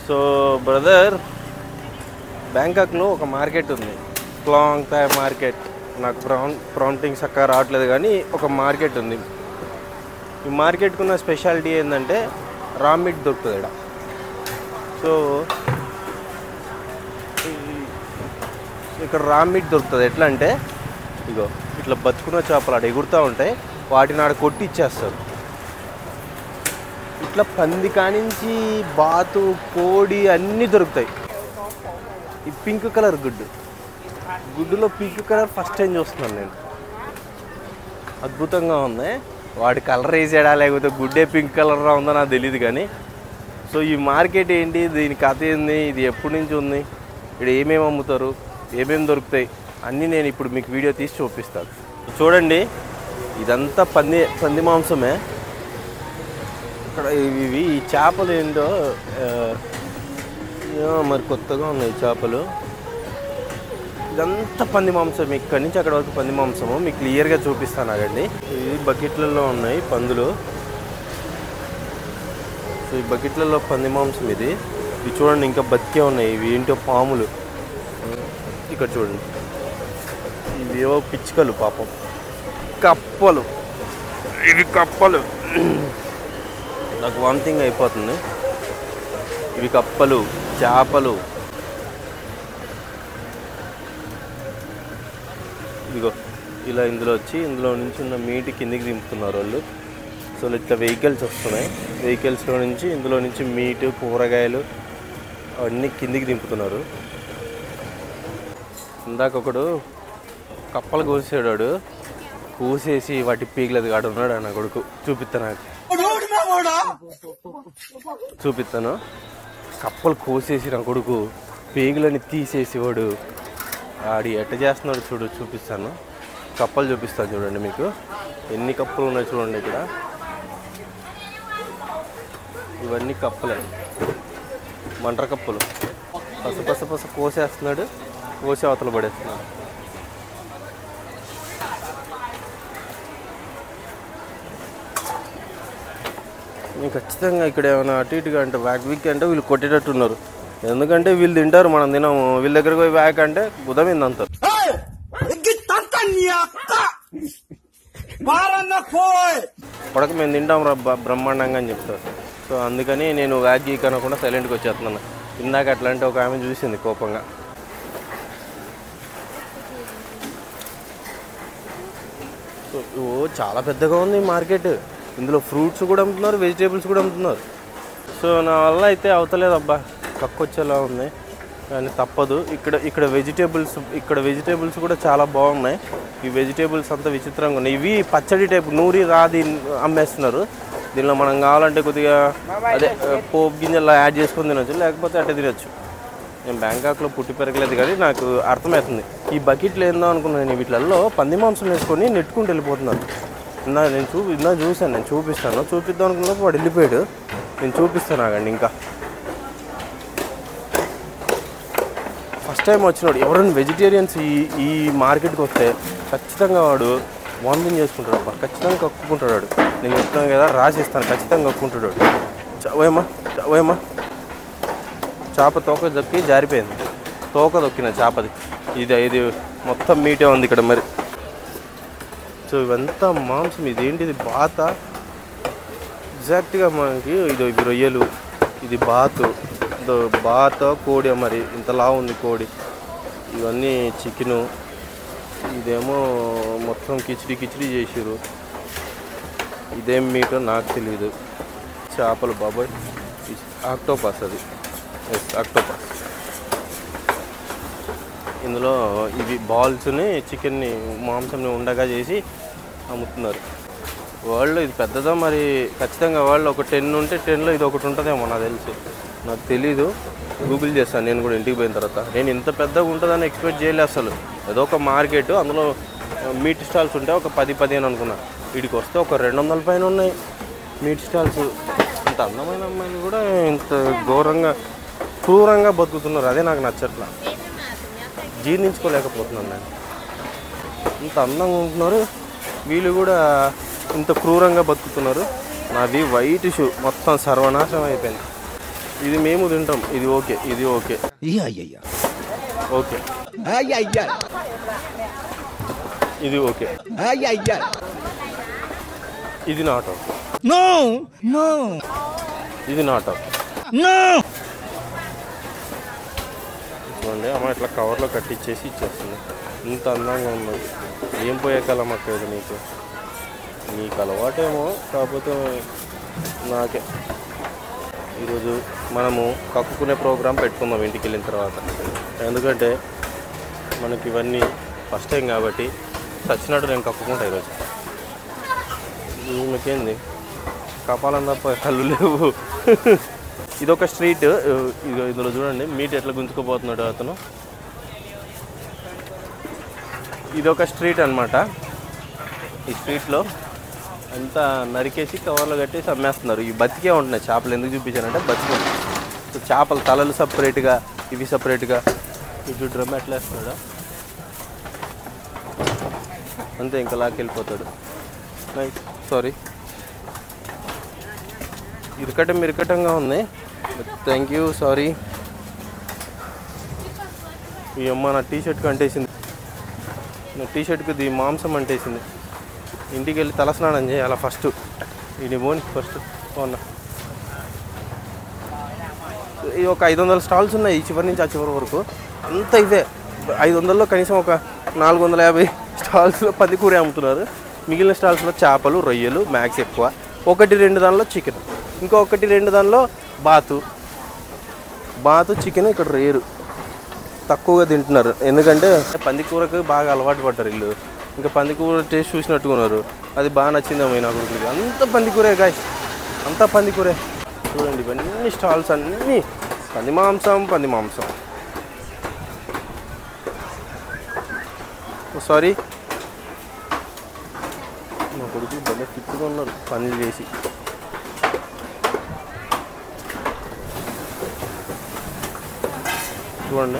So brother, బ్యాంకాక్లో ఒక market ఉంది, Klong Thai market. నాకు ప్రాంప్టింగ్ చక్కగా రావట్లేదు కానీ ఒక మార్కెట్ ఉంది. ఈ మార్కెట్కి ఉన్న స్పెషాలిటీ ఏంటంటే రా మీట్ దొరుకుతుంది ఇక్కడ. సో ఇక్కడ రా మీట్ దొరుకుతుంది. ఎట్లా అంటే ఇగో ఇట్లా బతుకున్న చేపలు ఆడ ఎగురుతూ ఉంటాయి, వాటిని ఆడ కొట్టి ఇచ్చేస్తారు. ఇట్లా పంది కానించి బాతు, కోడి అన్నీ దొరుకుతాయి. ఈ పింక్ కలర్ గుడ్డులో పింక్ కలర్ ఫస్ట్ టైం చూస్తున్నాను నేను. అద్భుతంగా ఉంది. వాడి కలర్ వేసాడా లేకపోతే గుడ్డే పింక్ కలర్లో ఉందో నాకు తెలియదు కానీ. సో ఈ మార్కెట్ ఏంటి, దీని కథ ఏంది, ఇది ఎప్పటి నుంచి ఉంది, ఇక్కడ ఏమేమి అమ్ముతారు, ఏమేమి దొరుకుతాయి అన్నీ నేను ఇప్పుడు మీకు వీడియో తీసి చూపిస్తాను. చూడండి, ఇదంతా పంది మాంసమే. ఇక్కడ ఇవి ఈ చేపలు ఏంటో మరి కొత్తగా ఉన్నాయి చేపలు. ఇదంతా పంది మాంసం, ఇక్కడి నుంచి అక్కడ వరకు పంది మాంసము మీకు క్లియర్గా చూపిస్తాను. ఆగండి, ఇవి బకెట్లలో ఉన్నాయి పందులు. సో ఈ బకెట్లలో పంది మాంసం ఇది చూడండి, ఇంకా బతికే ఉన్నాయి. ఇవి ఏంటో పాములు. ఇక్కడ చూడండి, ఇవి ఏవో పిచ్చుకలు, పాపం కప్పలు. ఇవి కప్పలు, నాకు వామిటింగ్ అయిపోతుంది. ఇవి కప్పలు, చేపలు. ఇదిగో ఇలా ఇందులో నుంచి ఉన్న మీట్ కిందికి దింపుతున్నారు వాళ్ళు. సో ఇట్లా వెహికల్స్ వస్తున్నాయి, వెహికల్స్లో నుంచి ఇందులో నుంచి మీటు, కూరగాయలు అవన్నీ కిందికి దింపుతున్నారు. ఇందాక ఒకడు కప్పలు కోసాడు, కూసేసి వాటి పీగలది కాడు ఉన్నాడు నా కొడుకు. చూపిస్తాను. కప్పలు కోసేసి నా కొడుకు పీగలని తీసేసి వాడు ఆడి ఎట్ట చేస్తున్నాడు చూపిస్తాను. కప్పలు చూపిస్తాను చూడండి మీకు. ఎన్ని కప్పలు ఉన్నాయి చూడండి ఇక్కడ. ఇవన్నీ కప్పలే, మంటర కప్పలు. పస కోసేస్తున్నాడు, కోసి అవతల పడేస్తున్నాడు. ఖచ్చితంగా ఇక్కడ ఏమైనా అటు ఇటుగా అంటే వ్యాక్ అంటే వీళ్ళు కొట్టేటట్టున్నారు. ఎందుకంటే వీళ్ళు తింటారు, మనం తినము. వీళ్ళ దగ్గరకు పోయి వ్యాక్ అంటే గుదమింది అంటారు. పడక మేము తింటాం రా బ్రహ్మాండంగా అని చెప్తారు. సో అందుకని నేను వ్యాక్ గీక్ అనకుండా సైలెంట్గా వచ్చేస్తున్నాను. ఇందాక అట్లాంటి ఒక ఆమె చూసింది కోపంగా. సో చాలా పెద్దగా ఉంది మార్కెట్. ఇందులో ఫ్రూట్స్ కూడా అమ్ముతున్నారు, వెజిటేబుల్స్ కూడా అమ్ముతున్నారు. సో నా వల్ల అయితే అవతలేదు అబ్బా, కక్కొచ్చేలా ఉంది కానీ తప్పదు. ఇక్కడ వెజిటేబుల్స్ కూడా చాలా బాగున్నాయి. ఈ వెజిటేబుల్స్ అంతా విచిత్రంగా ఉన్నాయి. ఇవి పచ్చడి టైప్ నూరి రాది అమ్మేస్తున్నారు. దీనిలో మనం కావాలంటే కొద్దిగా అదే పోపు గింజల్లో యాడ్ చేసుకొని తినొచ్చు, లేకపోతే అట్టే తినొచ్చు. నేను బ్యాంకాక్లో పుట్టి పెరగలేదు కానీ నాకు అర్థమవుతుంది. ఈ బకెట్లు ఏందో అనుకున్నాను, వీటిలలో పంది మాంసం వేసుకొని నెట్టుకుంటూ వెళ్ళిపోతున్నారు. ఇందా చూశాను, నేను చూపిద్దాం అనుకున్నప్పుడు వాడు వెళ్ళిపోయాడు. నేను చూపిస్తాను ఆగండి. ఇంకా ఫస్ట్ టైం వచ్చినాడు ఎవరైనా వెజిటేరియన్స్ ఈ మార్కెట్కి వస్తే ఖచ్చితంగా వాడు వామిటింగ్ చేసుకుంటాడు అబ్బా, ఖచ్చితంగా కక్కుకుంటాడు వాడు. నేను చెప్తాను కదా, రాసిస్తాను, ఖచ్చితంగా కక్కుంటాడు వాడు. ఓయమ్మా చేప తోక దొక్కి జారిపోయింది. తోక దొక్కిన చేపది. ఇది మొత్తం మీటే ఉంది ఇక్కడ మరి. సో ఇవంతా మాంసం. ఇదేంటిది బాత, ఎగ్జాక్ట్గా మనకి ఇది రొయ్యలు, ఇది బాత కోడి మరి ఇంతలా ఉంది కోడి. ఇవన్నీ చికెను, ఇదేమో మొత్తం కిచిడి చేసిరు. ఇదేం మీటో నాకు తెలియదు. చేపలు బాబాయ్, ఆక్టోపస్, అది ఆక్టోపస్. ఇందులో ఇవి బాల్స్ని, చికెన్ని, మాంసంని ఉండగా చేసి అమ్ముతున్నారు. వరల్డ్ ఇది పెద్దదా మరి, ఖచ్చితంగా వరల్డ్ ఒక 10 ఉంటే 10లో ఇది ఒకటి ఉంటుందేమో నాకు తెలుసు. నాకు తెలీదు, గూగుల్ చేస్తాను నేను కూడా ఇంటికి పోయిన తర్వాత. నేను ఇంత పెద్దగా ఉంటుందని ఎక్స్పెక్ట్ చేయలేదు అసలు. ఏదో ఒక మార్కెట్, అందులో మీట్ స్టాల్స్ ఉంటే ఒక 10-15 అనుకున్నా. వీడికి వస్తే ఒక 200 పైన ఉన్నాయి మీట్ స్టాల్స్. ఇంత అందమైన అమ్మాయిలు కూడా ఇంత ఘోరంగా క్రూరంగా బతుకుతున్నారు. అదే నాకు నచ్చట్లా, జీర్ణించుకోలేకపోతున్నాను నేను. ఇంత అందంగా ఉంటున్నారు, వీళ్ళు కూడా ఇంత క్రూరంగా బతుకుతున్నారు. నాది వైట్ షూ మొత్తం సర్వనాశనం అయిపోయింది. ఇది మేము తింటాం. ఇది ఓకే, ఇది ఓకే, ఓకే, ఇది ఓకే, ఇది నాట్ ఓకే, ఇది నాట్ ఓకే. చూడండి అమ్మ ఇట్లా కవర్లో కట్టించేసి ఇచ్చేస్తుంది. ఇంత అందంగా ఉంది. ఏం పోయే కాలం అక్క ఇది నీకు అలవాటేమో, కాకపోతే నాకే. ఈరోజు మనము కక్కుకునే ప్రోగ్రాం పెట్టుకుందాం ఇంటికి వెళ్ళిన తర్వాత. ఎందుకంటే మనకి ఇవన్నీ ఫస్ట్ టైం కాబట్టి చచ్చినట్టు నేను కక్కుకుంటా ఈరోజు. ఈమెకేంది కపాలం తప్ప కళ్ళు లేవు. ఇదొక స్ట్రీట్. ఇందులో చూడండి మీట్ ఎట్లా గుంజుకుపోతున్నాడు అతను. ఇదొక స్ట్రీట్ అనమాట. ఈ స్ట్రీట్లో అంతా నరికేసి కవర్లో కట్టేసి అమ్మేస్తున్నారు. ఇవి బతికే ఉంటున్నాయి చేపలు. ఎందుకు చూపించానంటే బతికే చేపలు తలలు సపరేట్గా, ఇవి సపరేట్గా. ఇటు డ్రమ్ ఎట్లా వేస్తున్నాడా అంతే, ఇంకా లాక్కెళ్ళిపోతాడు. సారీ, ఇరకటంగా ఉంది. Thank you, sorry. ఈ అమ్మ నా టీషర్ట్కి అంటేసింది. నా టీషర్ట్కి ఇది మాంసం అంటేసింది. ఇంటికి వెళ్ళి తలస్నానం చేయాలి ఫస్ట్. ఇది పోని ఫస్ట్ బాగున్నా. ఇది ఒక 500 స్టాల్స్ ఉన్నాయి ఈ చివరి నుంచి ఆ చివరి వరకు. అంత ఇవే 500లో కనీసం ఒక 450 స్టాల్స్లో పందికూర అమ్ముతున్నారు. మిగిలిన స్టాల్స్లో చేపలు, రొయ్యలు మ్యాక్స్ ఎక్కువ. 1-2 దానిలో చికెన్, ఇంకా 1-2 దానిలో బాతు చికెన్ ఇక్కడ రేరు, తక్కువగా తింటున్నారు. ఎందుకంటే పందికూరకు బాగా అలవాటు పడ్డారు వీళ్ళు. ఇంకా పందికూర టేస్ట్ చూసినట్టుకున్నారు. అది బాగా నచ్చిందేమో నా కొడుకుకి. అంత పందికూరే గాయస్, అంతా పందికూరే. చూడండి ఇవన్నీ స్టాల్స్ అన్నీ పంది మాంసం. సారీ, మా కొడుకు భలే ఫిట్గా ఉన్నారు పనులు చేసి. చూడండి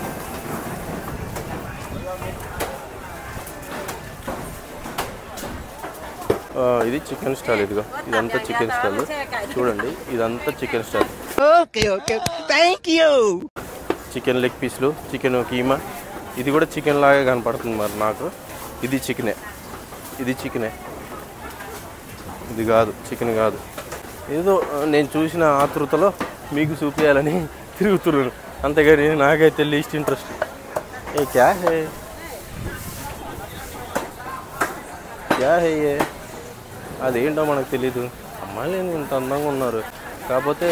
ఇది చికెన్ స్టాల్. ఇదిగో ఇదంతా చికెన్ స్టాల్. చూడండి ఇదంతా చికెన్ స్టాల్. చికెన్ లెగ్ పీస్లు, చికెన్ కీమా. ఇది కూడా చికెన్ లాగే కనపడుతుంది మరి నాకు. ఇది చికెనే, ఇది కాదు, చికెన్ కాదు. ఏదో నేను చూసిన ఆతృతలో మీకు చూపించాలని తిరుగుతున్నాను, అంతేగాని నాకైతే లీస్ట్ ఇంట్రెస్ట్. ఏ క్యా హే అదేంటో మనకు తెలీదు. అమ్మాయిలు ఇంత అందంగా ఉన్నారు, కాకపోతే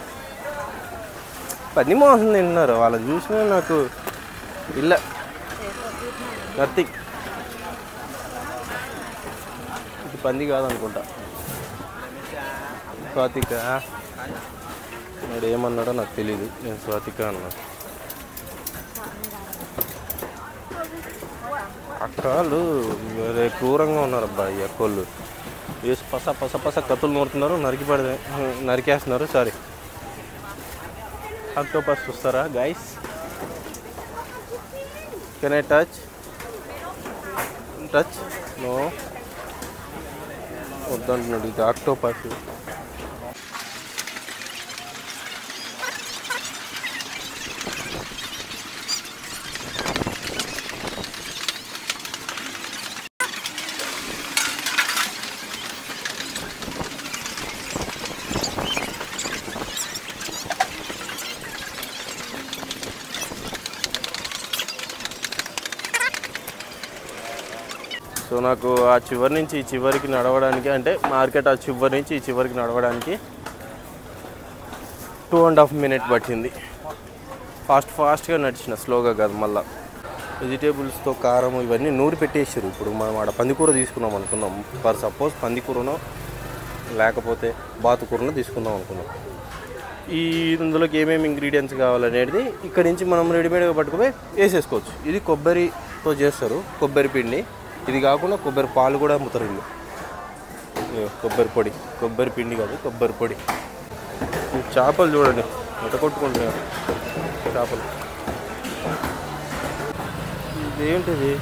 పని మోసం తింటున్నారు. వాళ్ళని చూసినా నాకు ఇలా నథింగ్. ఇది పంది కాదనుకుంటా. స్వాతిక వాడు ఏమన్నాడో నాకు తెలీదు. నేను స్వాతిక అన్నా. అక్కలు వేరే క్రూరంగా ఉన్నారు అబ్బా. ఈ అక్కోళ్ళు వేసి పస కత్తులు నూరుతున్నారు, నరికేస్తున్నారు. సారీ, ఆక్టోపస్ చూస్తారా guys? Can I touch? No వద్దంటున్నాడు. ఇది ఆక్టోపస్. సో నాకు ఆ చివరి నుంచి ఈ చివరికి నడవడానికి, అంటే మార్కెట్ ఆ చివరి నుంచి ఈ చివరికి నడవడానికి 2.5 minutes పట్టింది. ఫాస్ట్గా నడిచిన, స్లోగా కాదు. మళ్ళీ వెజిటేబుల్స్తో కారం ఇవన్నీ నూరి పెట్టేసారు. ఇప్పుడు మనం ఆడ పందికూర తీసుకున్నాం అనుకున్నాం. ఫర్ సపోజ్ పందికూరనో లేకపోతే బాతుకూరనో తీసుకుందాం అనుకున్నాం. ఇందులోకి ఏమేమి ఇంగ్రీడియంట్స్ కావాలనేది ఇక్కడ నుంచి మనం రెడీమేడ్గా పట్టుకుపోయి వేసేసుకోవచ్చు. ఇది కొబ్బరితో చేస్తారు, కొబ్బరి పిండి. ఇది కాకుండా కొబ్బరి పాలు కూడా అమ్ముతారు వీళ్ళు. కొబ్బరి పొడి, కొబ్బరి పిండి కాదు, కొబ్బరి పొడి. చేపలు చూడండి ఎంత కొట్టుకుంటున్నారు చేపలు. ఇదేంటిది?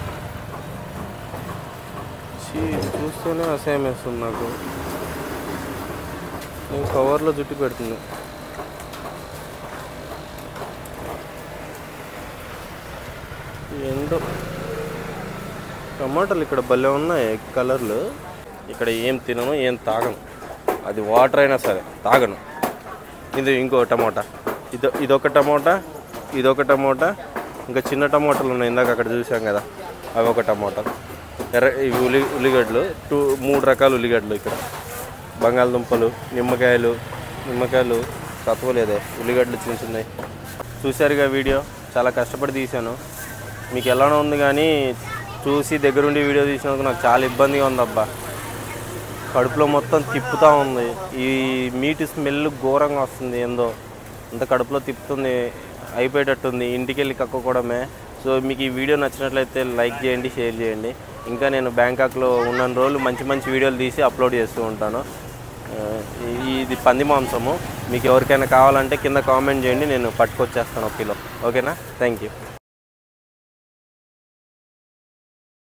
చూస్తూనే అసహ్యం వేస్తుంది నాకు. నేను కవర్లో జుట్టు పెడుతుంది. ఏంటో టమాటాలు ఇక్కడ భలే ఉన్నాయి కలర్లు. ఇక్కడ ఏం తినను, ఏం తాగను, అది వాటర్ అయినా సరే తాగను. ఇది ఇంకో టమోటా, ఇదొక టమోటా, ఇదొక టమోటా, ఇంకా చిన్న టమోటాలు ఉన్నాయి ఇందాక అక్కడ చూసాం కదా, అవి ఒక టమోటా. ఇవి ఉల్లిగడ్డలు 3 రకాల ఉల్లిగడ్డలు. ఇక్కడ బంగాళదుంపలు, నిమ్మకాయలు తత్వలేదే, ఉల్లిగడ్డలు చిన్న చిన్నవి. చూశారుగా వీడియో, చాలా కష్టపడి తీశాను. మీకు ఎలానో ఉంది కానీ చూసి దగ్గరుండి వీడియో తీసినందుకు నాకు చాలా ఇబ్బందిగా ఉంది అబ్బా. కడుపులో మొత్తం తిప్పుతూ ఉంది. ఈ మీట్ స్మెల్ ఘోరంగా వస్తుంది, ఏందో అంత కడుపులో తిప్పుతుంది, అయిపోయేటట్టుంది. ఇంటికి వెళ్ళి కక్కుకోవడమే. సో మీకు ఈ వీడియో నచ్చినట్లయితే లైక్ చేయండి, షేర్ చేయండి. ఇంకా నేను బ్యాంకాక్లో ఉన్న రోజులు మంచి మంచి వీడియోలు తీసి అప్లోడ్ చేస్తూ ఉంటాను. ఇది పంది మాంసము. మీకు ఎవరికైనా కావాలంటే కింద కామెంట్ చేయండి, నేను పట్టుకొచ్చేస్తాను 1 కిలో. ఓకేనా? Thank you.